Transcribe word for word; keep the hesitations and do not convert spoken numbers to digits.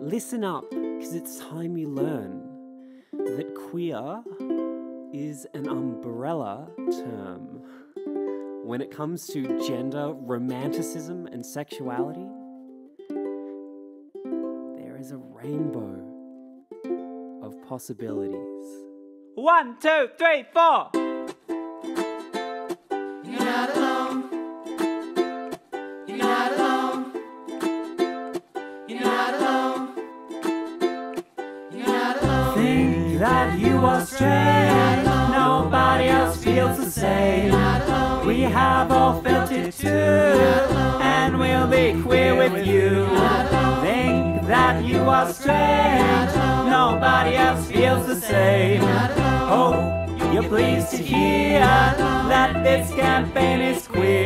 Listen up, because it's time you learn that queer is an umbrella term. When it comes to gender, romanticism, and sexuality, there is a rainbow of possibilities. One, two, three, four! You're not alone. You're not alone. You're not alone. You're not alone. Think that you are straight, nobody else feels the same. We have all felt it too, and we'll be queer with you. Think that you are straight, nobody else feels the same. Hope you're pleased to hear that this campaign is queer.